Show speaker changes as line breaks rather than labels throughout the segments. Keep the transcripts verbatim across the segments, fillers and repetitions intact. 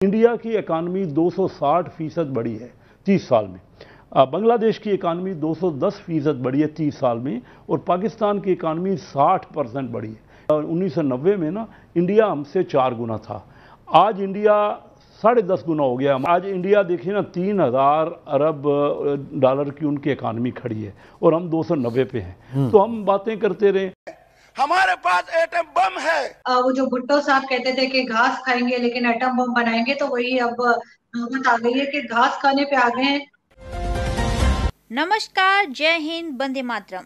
India की economy दो सौ साठ फीसद बढ़ी है तीस साल में। बांग्लादेश की इकानमी दो सौ दस फीसद बढ़ी है तीस साल में और पाकिस्तान की इकानमी साठ परसेंट बढ़ी है। उन्नीस सौ नब्बे में ना इंडिया हमसे चार गुना था, आज इंडिया साढ़े दस गुना हो गया। आज इंडिया देखिए ना तीन हजार अरब डॉलर की उनकी इकानमी खड़ी है और हम दो सौ नब्बे पे हैं। तो हम बातें करते रहे,
हमारे पास एटम बम है।
आ, वो जो भुट्टो साहब कहते थे कि घास खाएंगे लेकिन एटम बम बनाएंगे, तो वही अब नौबत आ गई है कि घास खाने पे आ गए हैं।
नमस्कार, जय हिंद, वंदे मातरम।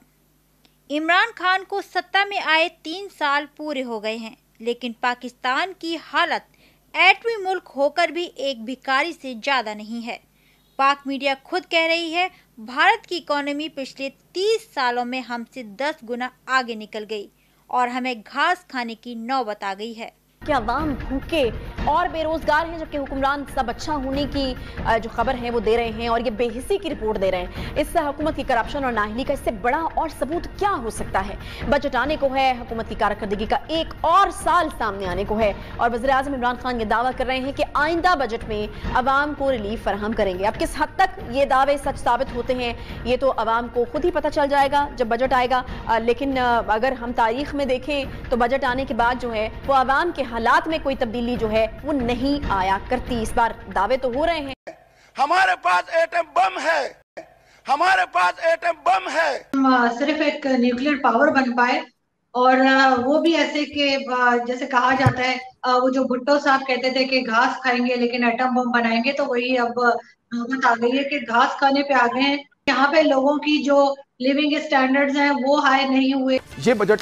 इमरान खान को सत्ता में आए तीन साल पूरे हो गए हैं, लेकिन पाकिस्तान की हालत एटमी मुल्क होकर भी एक भिखारी से ज्यादा नहीं है। पाक मीडिया खुद कह रही है भारत की इकोनॉमी पिछले तीस सालों में हमसे दस गुना आगे निकल गई और हमें घास खाने की नौबत आ गई है।
कि अवाम भूखे और बेरोजगार हैं, जबकि हुक्मरान सब अच्छा होने की जो खबर है वो दे रहे हैं और ये बेहिसी की रिपोर्ट दे रहे हैं। इस हुकूमत की करप्शन और नाअहली का इससे बड़ा और सबूत क्या हो सकता है। बजट आने को है, हुकूमत की कारकर्दगी का एक और साल सामने आने को है और वज़ीर आज़म इमरान खान ये दावा कर रहे हैं कि आइंदा बजट में अवाम को रिलीफ फराहम करेंगे। अब किस हद तक ये दावे सच साबित होते हैं ये तो अवाम को खुद ही पता चल जाएगा जब बजट आएगा। लेकिन अगर हम तारीख में देखें तो बजट आने के बाद जो है वो अवाम के हालात में कोई तब्दीली जो है वो नहीं आया करती। इस बार दावे तो हो रहे हैं
हमारे पास एटम बम है, हमारे पास एटम बम है।
सिर्फ एक न्यूक्लियर पावर बन पाए और वो भी ऐसे कि जैसे कहा जाता है, वो जो भुट्टो साहब कहते थे कि घास खाएंगे लेकिन एटम बम बनाएंगे, तो वही अब नौबत आ गई है कि घास खाने पे आ गए हैं। यहाँ पे लोगों की जो लिविंग स्टैंडर्ड्स हैं वो हाई नहीं हुए।
ये बजट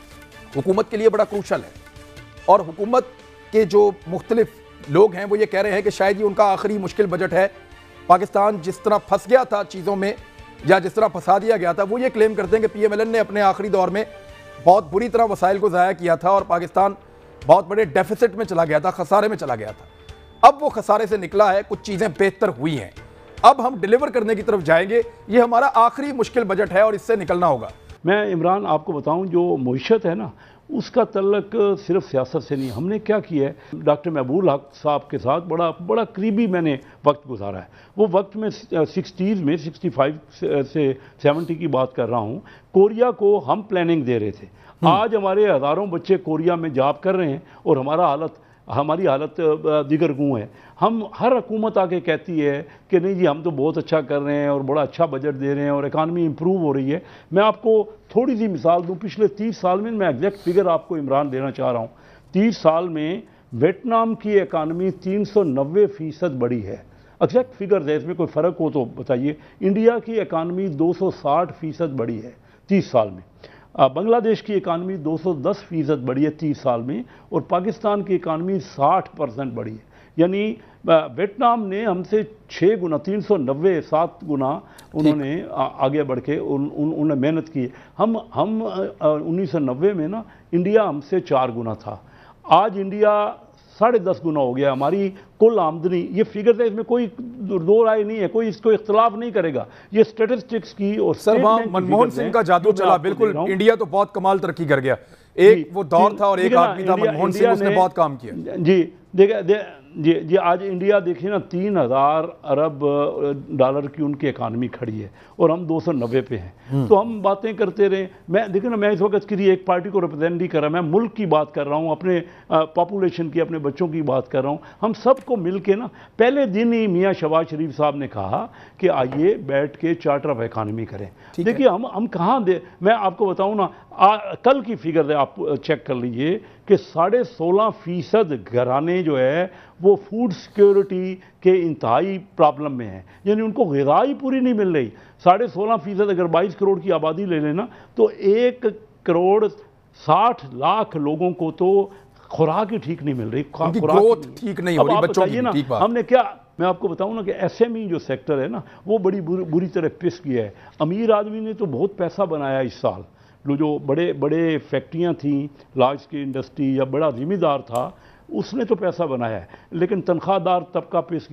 हुकूमत के लिए बड़ा क्रूशल है और हुकूमत के जो मुख्तलिफ लोग हैं वो ये कह रहे हैं कि शायद ये उनका आखिरी मुश्किल बजट है। पाकिस्तान जिस तरह फंस गया था चीज़ों में या जिस तरह फंसा दिया गया था, वो ये क्लेम करते हैं कि पी एम एल एन ने अपने आखिरी दौर में बहुत बुरी तरह वसाइल को ज़ाया किया था और पाकिस्तान बहुत बड़े डेफिसिट में चला गया था, खसारे में चला गया था। अब वो खसारे से निकला है, कुछ चीज़ें बेहतर हुई हैं, अब हम डिलीवर करने की तरफ जाएंगे। ये हमारा आखिरी मुश्किल बजट है और इससे निकलना होगा।
मैं इमरान आपको बताऊं, जो मईशत है ना उसका तल्लक सिर्फ सियासत से नहीं। हमने क्या किया है, डॉक्टर महबूब हक साहब के साथ बड़ा बड़ा करीबी मैंने वक्त गुजारा है। वो वक्त में सिक्सटीज़ में सिक्सटी फाइव से सेवेंटी की बात कर रहा हूँ। कोरिया को हम प्लानिंग दे रहे थे। आज हमारे हज़ारों बच्चे कोरिया में जॉब कर रहे हैं और हमारा हालत हमारी हालत दिगर गुँ है। हम हर हुकूमत आके कहती है कि नहीं जी हम तो बहुत अच्छा कर रहे हैं और बड़ा अच्छा बजट दे रहे हैं और इकानमी इंप्रूव हो रही है। मैं आपको थोड़ी सी मिसाल दूं, पिछले तीस साल में मैं एग्जैक्ट फिगर आपको इमरान देना चाह रहा हूँ। तीस साल में वियतनाम की इकानमी तीन सौ नब्बे फीसद बढ़ी है। एग्जैक्ट फिगर है, इसमें कोई फ़र्क हो तो बताइए। इंडिया की इकानमी दो सौ साठ फीसद बढ़ी है तीस साल में। बांग्लादेश की इकानमी दो सौ दस फीसद बढ़ी है तीस साल में और पाकिस्तान की इकानमी साठ परसेंट बढ़ी है। यानी वियतनाम ने हमसे छः गुना तीन सौ नब्बे सात गुना उन्होंने आगे बढ़ के उन, उन, उन्होंने मेहनत की। हम हम उन्नीस सौ नब्बे में ना इंडिया हमसे चार गुना था, आज इंडिया साढ़े दस गुना हो गया। हमारी कुल आमदनी, ये फिगर है, इसमें कोई दो राय नहीं है, कोई इसको इख्तलाफ नहीं करेगा। ये स्टेटिस्टिक्स की और
सर वहाँ मनमोहन सिंह का जादू चला, बिल्कुल इंडिया तो बहुत कमाल तरक्की कर गया। एक वो दौर था और एक आदमी था मनमोहन सिंह, उसने बहुत काम किया।
जी देखिए जी जी आज इंडिया देखिए ना तीन हजार अरब डॉलर की उनकी इकानमी खड़ी है और हम दो सौ नब्बे पे हैं। तो हम बातें करते रहे। मैं देखिए ना, मैं इस वक्त किसी एक पार्टी को रिप्रेजेंट नहीं कर रहा, मैं मुल्क की बात कर रहा हूँ, अपने पॉपुलेशन की, अपने बच्चों की बात कर रहा हूँ। हम सबको मिल के ना पहले दिन ही मियाँ शहबाज शरीफ साहब ने कहा कि आइए बैठ के चार्टर ऑफ इकानमी करें। देखिए हम हम कहाँ दे, मैं आपको बताऊँ ना, आ, कल की फिगर है, आप चेक कर लीजिए कि साढ़े सोलह फीसद घराने जो है वो फूड सिक्योरिटी के इंतहाई प्रॉब्लम में है, यानी उनको ग़िज़ाई पूरी नहीं मिल रही। साढ़े सोलह फीसद अगर बाईस करोड़ की आबादी ले लेना तो एक करोड़ साठ लाख लोगों को तो खुराक ही ठीक नहीं मिल रही,
ग्रोथ ठीक नहीं हो रही बच्चों की।
ना हमने क्या, मैं आपको बताऊं ना कि एसएमई जो सेक्टर है ना वो बड़ी बुरी, बुरी तरह पिस गया है। अमीर आदमी ने तो बहुत पैसा बनाया इस साल, जो बड़े बड़े फैक्ट्रियां थी, लार्ज स्केल इंडस्ट्री या बड़ा जिम्मेदार था, उसने तो पैसा बनाया है, लेकिन तनख्वाहदार तबका पिस गया है।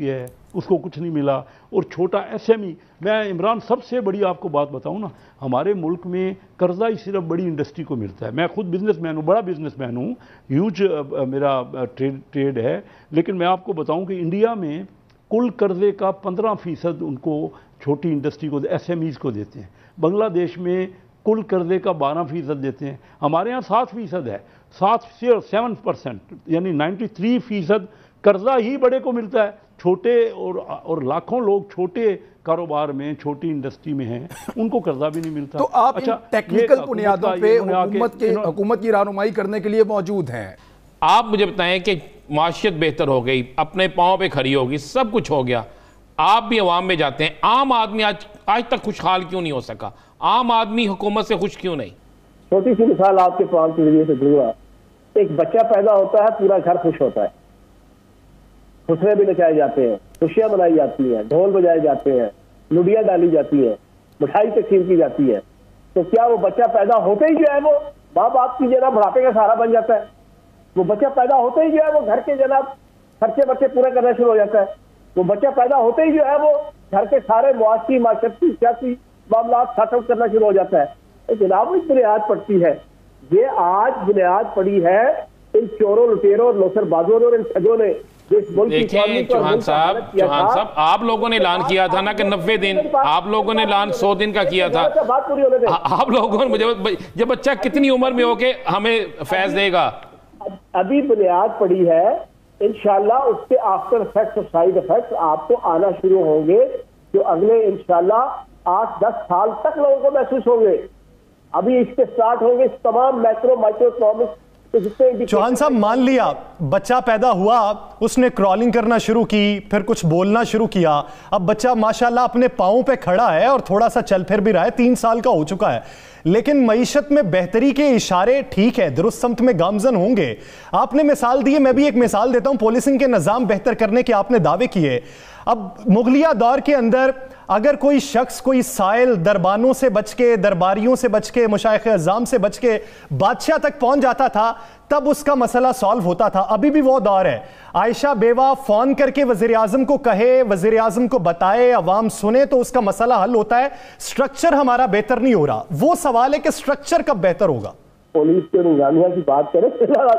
उसको कुछ नहीं मिला। और छोटा एसएमई, मैं इमरान सबसे बड़ी आपको बात बताऊं ना, हमारे मुल्क में कर्जा ही सिर्फ बड़ी इंडस्ट्री को मिलता है। मैं खुद बिजनेसमैन हूं, बड़ा बिजनेसमैन हूं, ह्यूज मेरा ट्रेड ट्रेड है, लेकिन मैं आपको बताऊं कि इंडिया में कुल कर्जे का पंद्रह फीसद उनको छोटी इंडस्ट्री को, एसएमईज को देते हैं। बांग्लादेश में कुल कर्जे का बारह फीसद देते हैं, हमारे यहाँ सात फीसद है, सात से सेवन परसेंट यानी नाइन्टी थ्री फीसद कर्जा ही बड़े को मिलता है। छोटे और और लाखों लोग छोटे कारोबार में, छोटी इंडस्ट्री में हैं, उनको कर्जा भी नहीं मिलता।
तो आप अच्छा, टेक्निकल बुनियादों पे हुकूमत के हुकूमत की रहनुमाई करने के लिए मौजूद हैं।
आप मुझे बताएं कि माशियत बेहतर हो गई, अपने पाँव पे खड़ी होगी, सब कुछ हो गया, आप भी अवाम में जाते हैं, आम आदमी आज आज तक खुशहाल क्यों नहीं हो सका? आम आदमी हुकूमत से खुश क्यों नहीं?
छोटी सी मिसाल आपके पाँव के जरिए से दूंगा। एक बच्चा पैदा होता है, पूरा घर खुश होता है, खुशियां भी नचाए जाते हैं, खुशियां मनाई जाती हैं, ढोल बजाए जाते हैं, लुडियां डाली जाती है, मिठाई तकसीम की जाती है। तो क्या वो बच्चा पैदा होते ही जो है वो माँ बाप की जनाब बुढ़ापे का सहारा बन जाता है? वो बच्चा पैदा होते ही जो है वो घर के जनाब खर्चे बच्चे पूरे करना शुरू हो जाता है? वो बच्चा पैदा होते ही जो है वो घर के सारे मुआशी माशरती सियासी मामला सॉर्ट आउट करना शुरू हो जाता है। जनाब एक बुनियाद पड़ती है, ये आज बुनियाद पड़ी है इन चोरों लुटेरों और लोसरबाजों ने और इन ठगों ने।
देखिए चौहान साहब, चौहान साहब आप लोगों ने ऐलान किया था ना कि नब्बे दिन, आप लोगों ने ऐलान सौ दिन का किया था।
बात पूरी होने दें।
आप लोगों ने मुझे, जब बच्चा कितनी उम्र में होके हमें फैज देगा?
अभी बुनियाद पड़ी है, इंशाल्लाह उसके आफ्टर इफेक्ट्स और साइड इफेक्ट्स आपको आना शुरू होंगे, जो अगले इंशाल्लाह आठ दस साल तक लोगों को महसूस होंगे। अभी इसके स्टार्ट होंगे तमाम मैक्रो माइक्रो इकोनॉमिक्स।
चौहान साहब, मान लिया बच्चा पैदा हुआ, उसने क्रॉलिंग करना शुरू की, फिर कुछ बोलना शुरू किया, अब बच्चा माशाल्लाह अपने पांवों पे खड़ा है और थोड़ा सा चल फिर भी रहा है, तीन साल का हो चुका है, लेकिन मईशत में बेहतरी के इशारे ठीक है, दुरुस्त समत में गामजन होंगे। आपने मिसाल दी है, मैं भी एक मिसाल देता हूं, पुलिसिंग के निज़ाम बेहतर करने के आपने दावे किए। अब मुगलिया दौर के अंदर अगर कोई शख्स कोई साइल दरबानों से बच के, दरबारियों से बच के, मुशाइख अज़ाम से बच के बादशाह तक पहुंच जाता था, तब उसका मसला सॉल्व होता था। अभी भी वो दौर है, आयशा बेवा फोन करके वजीर आजम को कहे, वजीर आजम को बताए, अवाम सुने तो उसका मसला हल होता है। स्ट्रक्चर हमारा बेहतर नहीं हो रहा। वो सवाल है कि स्ट्रक्चर कब बेहतर होगा?
पुलिस के निगरानिया की बात करें,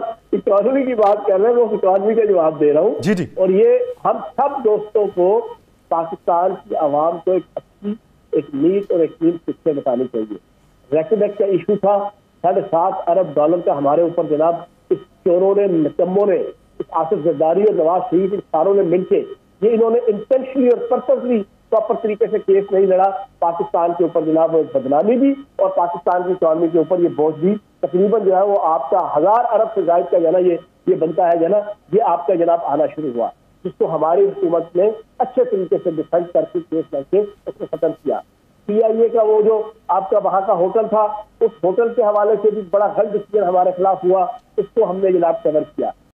इकॉनमी की बात कर रहे हैं, वो इकॉनमी का जवाब दे रहा हूँ।
जी जी।
और ये हम सब दोस्तों को, पाकिस्तान की आवाम को एक अच्छी, एक नीट और एक नीट शिक्षा बतानी चाहिए। रेकमेक्ट का इशू था, साढ़े सात अरब डॉलर का हमारे ऊपर जनाब इस चोरों ने, निकम्मों ने, इस आसिफ जरदारी और नवाज शरीफ, इन सारों ने मिलके ये इन्होंने इंटेंशनली और पर्पसली प्रॉपर तरीके से केस नहीं लड़ा। पाकिस्तान के ऊपर जनाब बदनामी भी और पाकिस्तान की इकॉनमी के ऊपर ये बोझ भी तकरीबन जो है वो आपका हजार अरब से जायद का जना ये ये बनता है जना, ये आपका जनाब आना शुरू हुआ, जिसको हमारी हुकूमत ने अच्छे तरीके से डिफेंड करके केस लड़के उसको खत्म किया। पी आई ए का वो जो आपका वहां का होटल था, उस होटल के हवाले से भी बड़ा गलत डिसीजन हमारे खिलाफ हुआ, उसको हमने जनाब कवर किया।